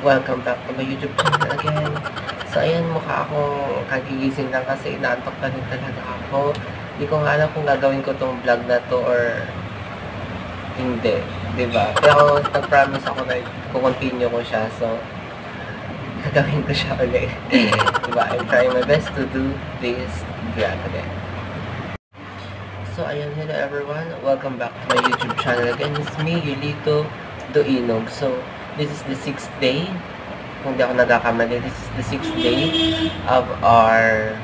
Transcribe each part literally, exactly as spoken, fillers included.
Welcome back to my YouTube channel again. So, ayan, mukha akong kagigising lang kasi inaantok na rin talaga ako. Hindi ko nga alam kung gagawin ko tong vlog na to or hindi, diba? Pero nag-promise ako na i-continue ko siya, so gagawin ko siya ulit. Diba? I'm trying my best to do this vlog again. So, ayan, hello everyone. Welcome back to my YouTube channel again. It's me, Yulito Doinog. So, this is the sixth day. Kung di ako nagkakamali, this is the sixth day of our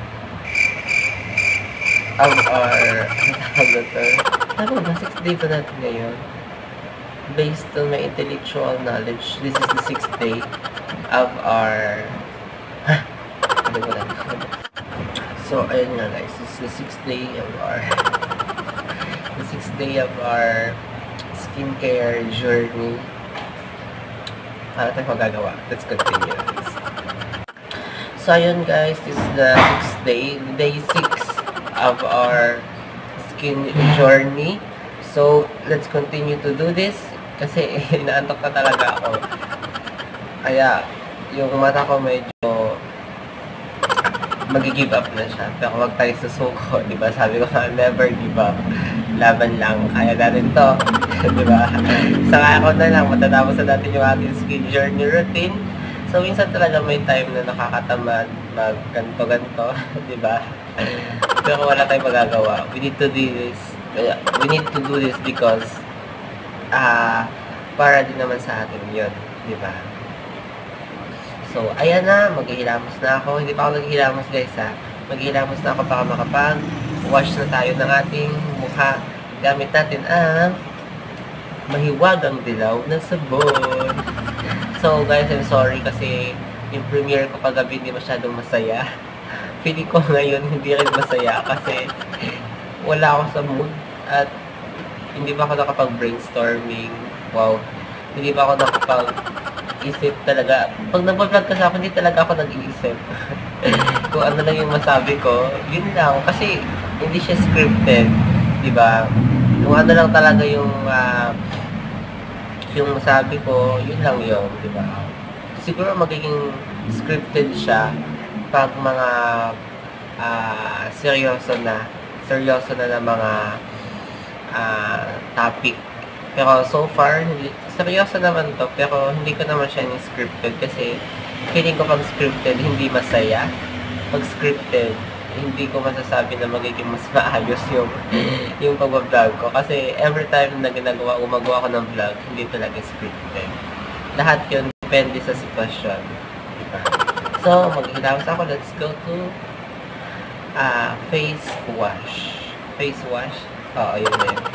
of our ano to? Ano ba? sixth day pa natin ngayon. Based on my intellectual knowledge, this is the sixth day of our ha? Ano ko lang. So, ayun nga guys. This is the sixth day of our the sixth day of our skincare journey. Ano tayo magagawa? Let's continue. So, ayun guys, this is the sixth day, day six of our skin journey. So, let's continue to do this kasi inaantok na talaga ako. Kaya, yung mata ko medyo mag-give up na siya. Pero huwag tayo susuko, di ba? Sabi ko na, never give up. Laban lang. Kaya natin to. Di ba? Saka ako na lang, matatapos na natin yung ating skin journey routine. So, minsan talaga may time na nakakatamad mag ganto-ganto. Di ba? Pero wala tayong magagawa. We need to do this. We need to do this because ah uh, para din naman sa atin yun. Di ba? So, ayan na. Maghihilamos na ako. Hindi pa ako naghihilamos guys ha. Maghihilamos na ako para makapag-wash na tayo ng ating mukha. Gamit natin ang mahiwagang dilaw na sabon. So guys, I'm sorry kasi yung premiere ko kagabi hindi masyadong masaya. Feeling ko ngayon hindi rin masaya kasi wala ako sa mood at hindi pa ako nakapag-brainstorming. Wow. Hindi pa ako nakapag-isip talaga. Pag nag-vlog kasi ako, hindi talaga ako nag-iisip. Kung ano lang yung masabi ko, yun lang. Kasi hindi siya scripted. Diba? Kung ano lang talaga yung uh, yung masabi ko, yun lang yun. Diba? Siguro magiging scripted siya pag mga uh, seryoso na seryoso na na mga uh, topic. Pero so far, hindi, seryoso naman to, pero hindi ko naman siya ni-scripted kasi feeling ko pag scripted, hindi masaya. Pag scripted, hindi ko masasabi na magiging mas maayos yung yung pag-vlog ko. Kasi every time na ginagawa, gumagawa ko ng vlog, hindi talaga scripted. Lahat yun, depende sa sitwasyon. Diba? So, mag-hilamos ako. Let's go to uh, face wash. Face wash? Oo, yun na yun.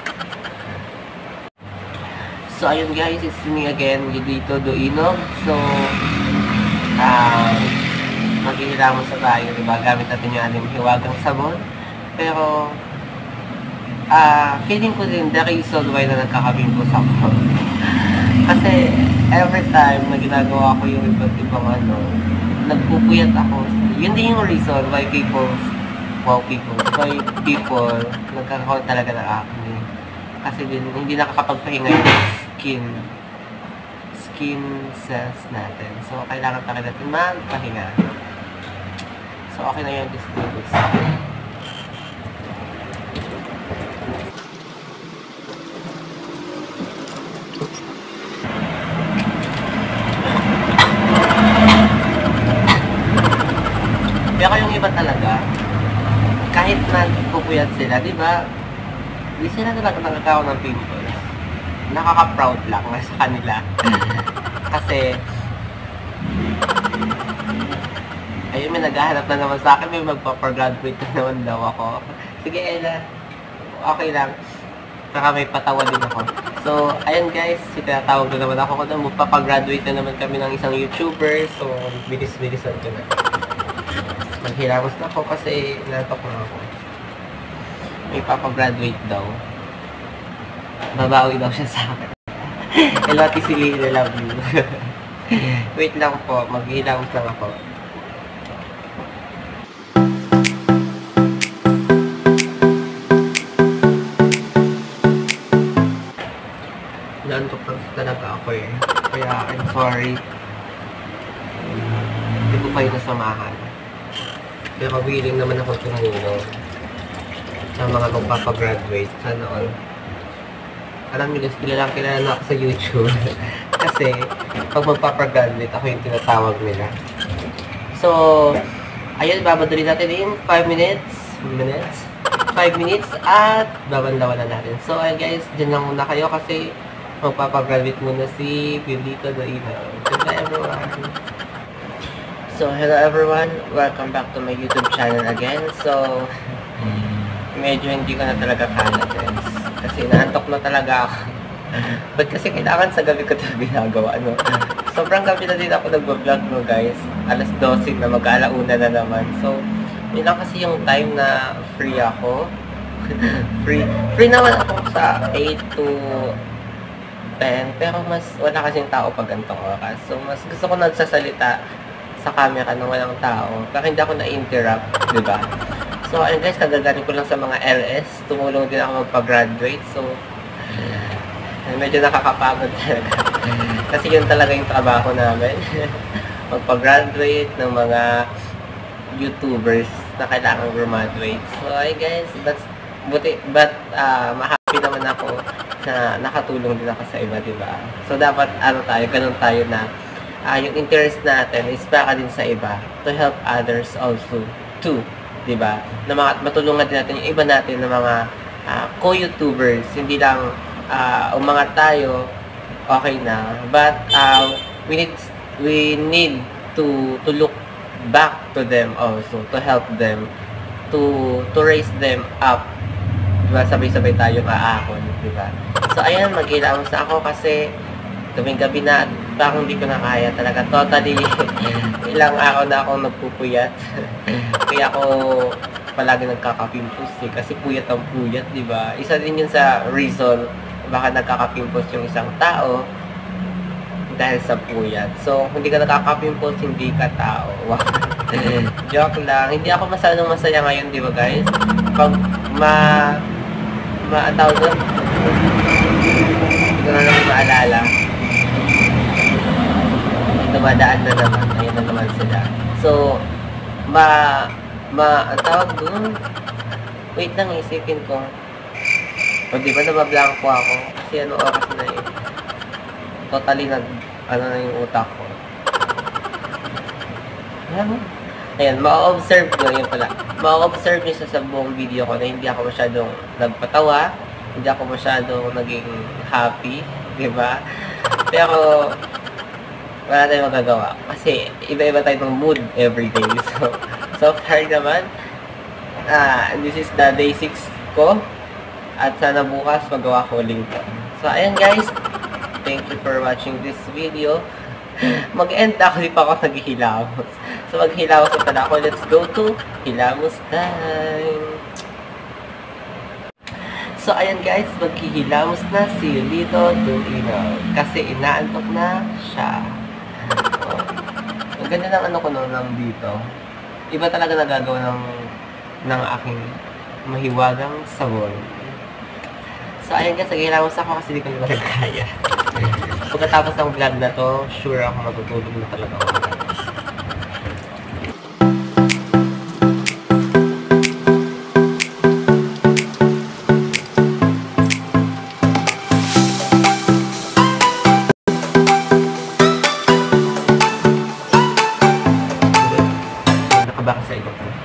So, ayun guys, it's me again, Yulito Doinog. So, ah, uh, maghihilamos na tayo, diba? Gamit natin yung ating hiwagang sabon. Pero, ah, uh, feeling ko din the reason why na nagkakabimpos ako. Kasi, every time na ginagawa ko yung iba't ibang ano, nagpupuyat ako. Yun din yung reason why people, wow people, why people nagkakaroon talaga ng acne. Kasi din, hindi nakakapagpahinga yung skin skin cells natin. So, kailangan talaga natin magpahinga. So, okay na yun. This is pero yung iba talaga, kahit nagpupuyat sila, di ba? Hindi sila talaga nakakaroon ng pimples. Nakaka-proud lang sa kanila. Kasi, ayun, may naghahanap na naman sa akin. May magpa-graduate na naman daw ako. Sige, Ella. Okay lang. Saka may patawa din ako. So, ayun guys. Tinatawag na naman ako kung na magpa-graduate na naman kami ng isang YouTuber. So, bilis-bilisan ko na. Maghilamos na ako kasi natok na ako. May papagraduate daw. Babawi daw siya sa akin. Hello, Tisili, I love you. Wait lang po, maghilamos lang ako. Naantok lang talaga ako eh. Kaya, I'm sorry. samahan. Pero willing naman ako tumulong sa mga magpapagraduate. Sana all. Alam niyo guys, kilalang kilala na ako sa YouTube. Kasi, pag magpapagraduate, ako yung tinatawag nila. So, ayun, babaduli natin in five minutes. minutes? five minutes at babandawan na natin. So, ayun guys, dyan lang muna kayo kasi magpapagraduate muna si Violito Doinaw. Goodbye everyone! So, hello everyone! Welcome back to my YouTube channel again. So, medyo hindi ko na talaga kaya guys. Kasi naantok na talaga ako. But kasi kailangan sa gabi ko ito ginagawa, ano. Sobrang gabi na din ako nagbablog, no guys. alas dose na, mag-alauna na naman. So, yun lang kasi yung time na free ako. free free naman ako sa eight to ten. Pero mas wala kasing tao pag ganitong oras. So, mas gusto ko nagsasalita sa camera nang walang tao. Para hindi ako na-interrupt, diba? So, ayun guys, kagagaling ko lang sa mga L S. Tumulong din ako magpa-graduate. So, medyo nakakapagod talaga. Kasi yun talaga yung trabaho namin. Magpa-graduate ng mga YouTubers na kailangan graduate. So, ayun guys, but, buti, but uh, ma-happy naman ako na nakatulong din ako sa iba, diba? So, dapat, ano tayo, ganun tayo na uh, yung interest natin is para din sa iba to help others also too, diba? Na mga, matulungan din natin yung iba natin na mga uh, co-YouTubers, hindi lang uh, umangat tayo, okay na. But, uh, we need, we need to, to look back to them also, to help them, to, to raise them up. Diba? Sabay-sabay tayo maahon, diba? So, ayan, mag-ilamos na ako kasi gabing gabi na at parang hindi ko na kaya talaga. Totally, ilang araw na akong nagpupuyat. Kaya ako palagi nagkakapimpos eh. Kasi puyat ang puyat, diba? Isa din yun sa reason baka nagkakapimpos yung isang tao dahil sa puyat. So, hindi ka nakakapimpos, hindi ka tao. Wow. Joke lang. Hindi ako masyadong masaya ngayon, di ba guys? Pag ma... ma... ang tawag doon? Hindi ko na naman maalala. Dumadaan na naman. Ayun na naman sila. So, ma... ma... ang tawag doon? Wait lang, isipin ko. O, di ba nabablanko ako? Kasi ano oras na eh. Totally nag, ano na yung utak ko. Ayan, ayan ma-observe nyo, yun pala. Ma-observe nyo sa, sa buong video ko na hindi ako masyadong nagpatawa, hindi ako masyadong naging happy, di ba? Pero, wala tayong magagawa. Kasi, iba-iba tayo ng mood everyday. So, so far naman, ah, this is the day six ko. At sana bukas magawa ko ulit ito. So, ayan guys. Thank you for watching this video. Mag-end ako, di pa ako naghihilamos. So, maghilamos na pala ako. Let's go to Hilamos time. So, ayan guys. Maghihilamos na si Lito Doinaw. Kasi inaantok na siya. Oh. Ang ganda ng ano ko noon lang dito. Iba talaga nagagawa ng, ng aking mahiwagang sabon. So, ayun guys, naghihilamos ako kasi di ko naman nagkaya. Pagkatapos ng vlog na to, sure ako matutulog na talaga ako. Nakabaka sa ito ko.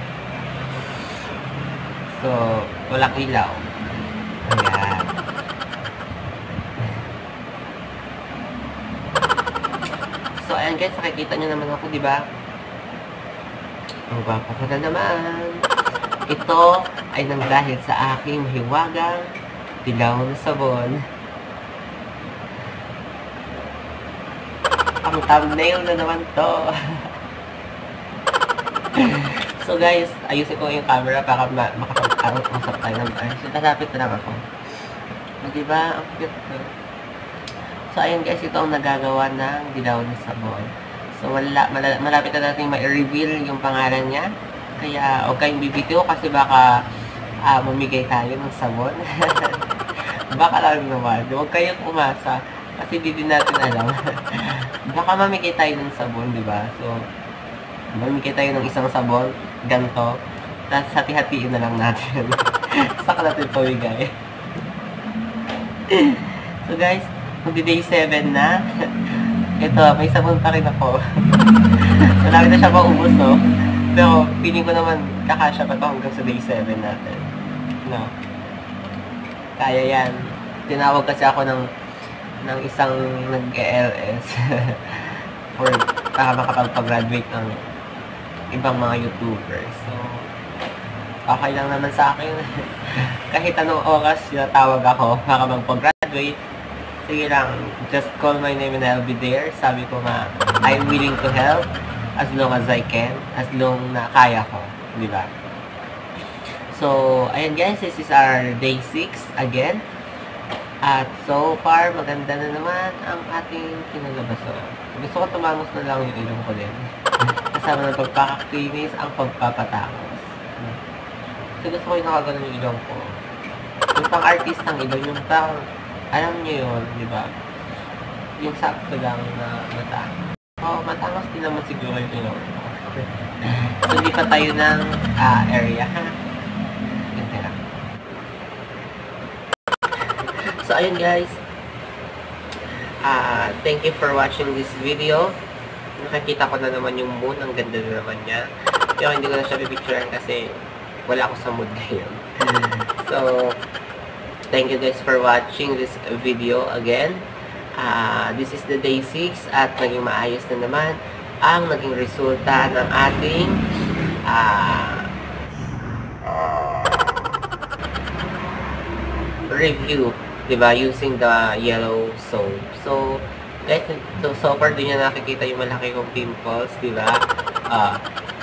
So, walang ilaw. Ayan. So, ayan guys, nakikita nyo naman ako, di ba? Ang gwapo ko na naman. Ito ay nang dahil sa aking mahiwagang dilaw na sabon. Ang thumbnail na naman to. So guys, ayusin ko yung camera para ma makapag-usap tayo ng ayos. So, tatapit na lang ako. O, diba? Ang cute ko. So, ayun guys, ito ang nagagawa ng dilaw na sabon. So, wala, mal malapit na natin ma-reveal yung pangalan niya. Kaya, huwag kayong bibitiw kasi baka uh, mamigay tayo ng sabon. Baka lang naman. Huwag kayong umasa kasi di din natin alam. Baka mamigay tayo ng sabon, diba? So, Mamigay tayo ng isang sabon, ganito. Tapos hati-hatiin na lang natin. Saka natin pamigay. So guys, magdi-day seven na. Ito, may sabon pa rin ako. So lagi na siya maubos, no? Pero feeling ko naman kakasya pa ito hanggang sa day seven natin. No? Kaya yan. Tinawag kasi ako ng ng isang nag-L S for para makapag-graduate ng ibang mga YouTubers. So, okay lang naman sa akin. Kahit anong oras tinatawag ako para mag-graduate, sige lang, just call my name and I'll be there. Sabi ko nga, I'm willing to help as long as I can, as long na kaya ko, di ba? So, ayan guys, this is our day six again. At so far, maganda na naman ang ating kinalabasan. Gusto ko tumangos na lang yung ilong ko din. Kasama ng pagpakakinis ang pagpapatangos. So, gusto ko yung nakaganon yung ilong ko. Yung pang-artist ng ilong, yung pang, alam niyo yun, di ba? Yung sakto lang na matangos. Oo, oh, matangos din naman siguro yung ilong ko. So, hindi pa tayo ng uh, area, ha? Ganda lang. So, ayun guys. Uh, thank you for watching this video. Nakikita ko na naman yung moon. Ang ganda na naman niya. Pero hindi ko na siya pipicturean kasi wala ako sa mood ngayon. So, thank you guys for watching this video again. Uh, this is the day six at naging maayos na naman ang naging resulta ng ating uh, review, diba, using the yellow soap. So, guys, so, so far din niya nakikita yung malaki kong pimples, diba? Uh,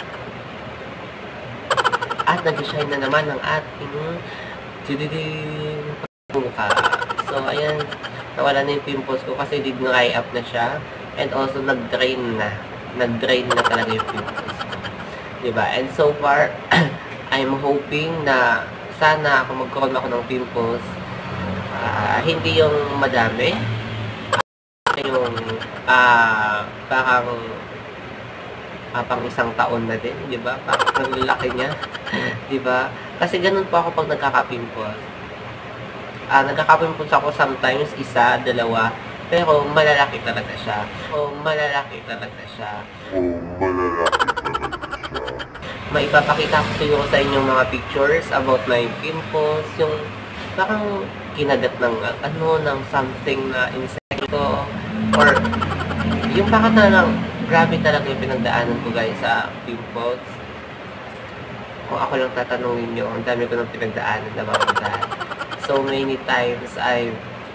at nag-shine na naman ng ating tududing mukha. So, ayan, nawala na yung pimples ko kasi di-dry up na siya. And also, nag-drain na. Nag-drain na talaga yung pimples ko. Diba? And so far, I'm hoping na sana ako magkaroon ako ng pimples, uh, hindi yung madami. Yung, uh, parang, uh, pang isang taon na din, diba? Parang naglalaki niya. Diba? Kasi ganun po ako pag nagkaka-pimples. Uh, nagkakapimples ako sometimes, isa, dalawa, pero malalaki talaga siya. O, malalaki talaga siya. O, malalaki talaga siya. Maipapakita ko siguro sa inyong mga pictures about my pimples, yung parang kinagat ng, ano, ng something na insekto, or yung parang talagang grabe talaga yung pinagdaanan ko guys sa pimples. Kung ako lang tatanungin nyo, ang dami ko ng pinagdaanan na mga dahil. So many times I've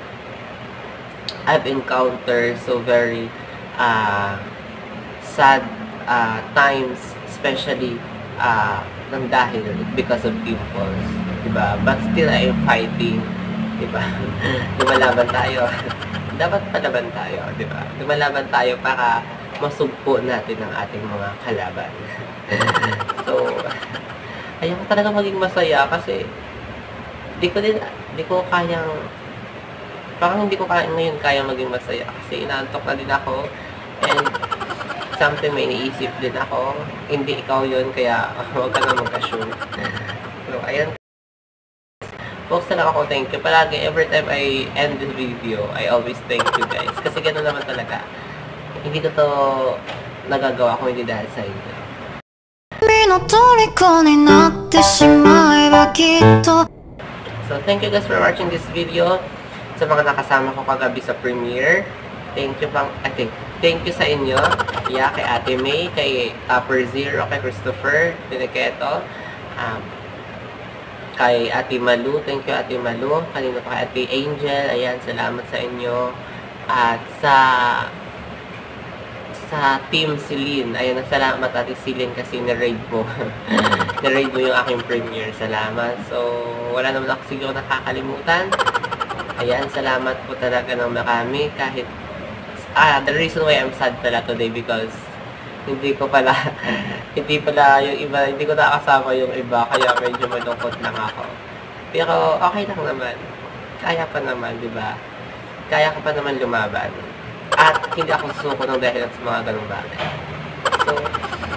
I've encountered so very uh, sad uh, times, especially uh, ng dahil because of pimples, diba? But still I am fighting, diba? Lumalaban tayo. Dapat palaban tayo, diba? Lumalaban tayo para masugpo natin ang ating mga kalaban. So, ayaw ko talaga maging masaya kasi di ko din, di ko kayang, parang hindi ko kaya, ngayon kaya maging masaya kasi inaantok na din ako and something may iniisip din ako, hindi ikaw yun kaya huwag ka na mag-assume. So, ayan. Folks, na lang ako thank you. Palagi, every time I end this video, I always thank you guys. Kasi gano'n naman talaga. Hindi ko to nagagawa kung hindi dahil sa inyo. So, thank you guys for watching this video. Sa mga nakasama ko kagabi sa premiere, thank you pang, I think, thank you sa inyo. Yeah, kay Ate May, kay Upper Zero, kay Christopher, Pineketo, um, kay Ate Malu, thank you Ate Malu, kanina pa kay Ate Angel, ayan, salamat sa inyo. At sa sa Team Celine, ayan, salamat Ate Celine kasi na-raid mo. na-raid mo yung aking premiere, salamat. So, wala naman ako siguro nakakalimutan. Ayan, salamat po talaga ng marami kahit, ah, the reason why I'm sad pala today because hindi ko pala, hindi pala yung iba, hindi ko nakasama yung iba, kaya medyo malungkot lang ako. Pero, okay lang naman. Kaya pa naman, di ba? Kaya ka pa naman lumaban. At hindi ako susuko ng dahil sa mga ganung bagay. So,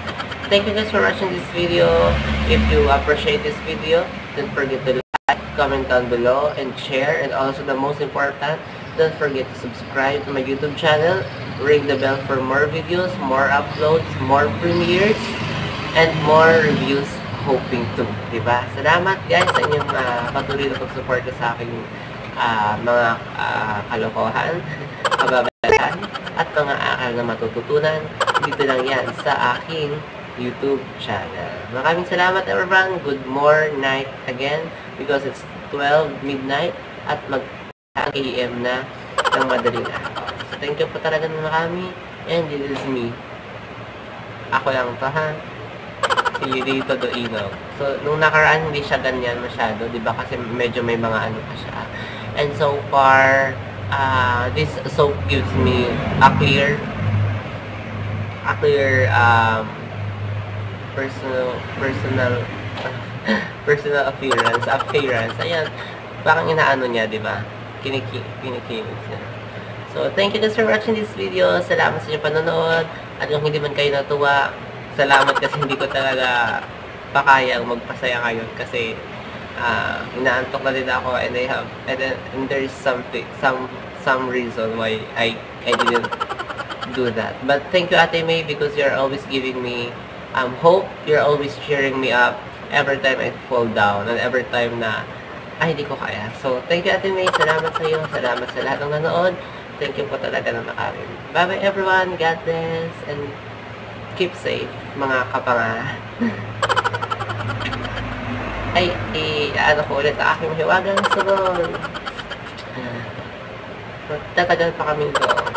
thank you guys for watching this video. If you appreciate this video, don't forget to like, comment down below, and share. And also the most important, don't forget to subscribe to my YouTube channel. Ring the bell for more videos, more uploads, more premieres, and more reviews hoping to. Diba? Salamat guys sa inyong uh, patuloy na pag-support sa aking uh, mga uh, kalokohan, kababalaghan, at mga akal na matututunan. Dito lang yan sa aking YouTube channel. Maraming salamat everyone. Good morning night again because it's twelve midnight at mag-A M na ng madaling araw. So thank you po talaga ng marami, and this is me. Ako lang to, ha? Si Dito Doinog. So nung nakaraan hindi siya ganyan masyado, di ba? Kasi medyo may mga ano pa siya. And so far, uh, this soap gives me a clear a clear um personal personal personal appearance appearance ayan, parang inaano niya, di ba? Kiniki kinikinis niya. So thank you guys for watching this video. Salamat sa inyong panonood, at kung hindi man kayo natuwa, salamat kasi hindi ko talaga pakayang magpasaya ngayon kasi uh, inaantok na din ako, and I have and, then, and there is something some some reason why I I didn't do that. But thank you Ate May, because you're always giving me Um, hope. You're always cheering me up every time I fall down, and every time na ay, hindi ko kaya. So, thank you Ate May. Salamat sa iyo. Salamat sa lahat ng nanood. Thank you po talaga na makarin. Bye-bye everyone. God bless. And keep safe, mga kapanga. Ay, eh, ano ko ulit ang aking hiwagang sunod. Magtatagal pa kami doon.